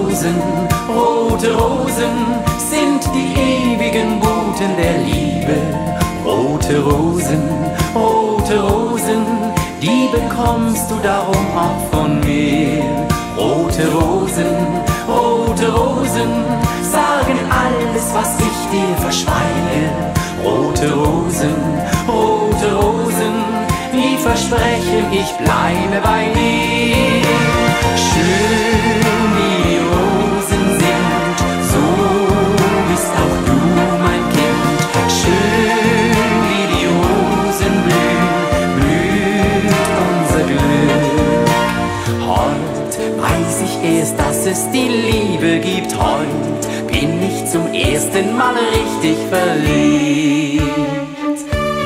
rote Rosen sind die ewigen Boten der Liebe. Rote Rosen, die bekommst du darum auch von mir. Rote Rosen, sagen alles, was ich dir verschweige. Rote Rosen, die versprechen, ich bleibe bei dir. Schön wie die Rosen sind, so bist auch du mein Kind. Schön wie die Rosen blühen, blüht unser Glück. Heut weiß ich erst, dass es die Liebe gibt. Heut bin ich zum ersten Mal richtig verliebt.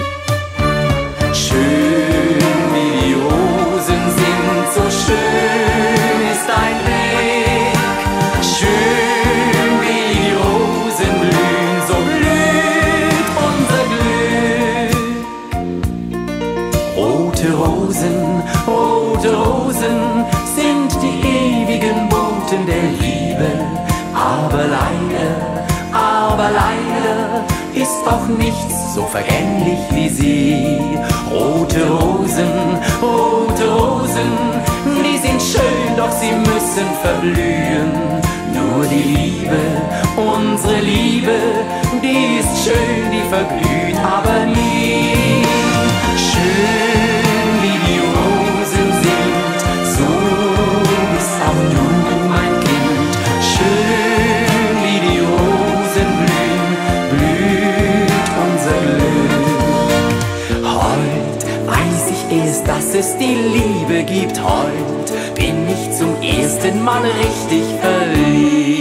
Schön wie die Rosen sind, so schön ist dein Blick. Schön wie die Rosen blühen, so blüht unser Glück. Rote Rosen sind die ewigen Boten der Liebe. Aber leider ist auch nichts so vergänglich wie sie. Rote Rosen, die sind schön, doch sie müssen verblühen. Nur die Liebe, unsere Liebe, die ist schön, die verglüht aber nie. Schön wie die Rosen sind, so bist auch du mein Kind. Schön wie die Rosen blühen, blüht unser Glück. Heut weiß ich erst, dass es die Liebe gibt. Heut bin ich zum ersten Mal richtig verliebt.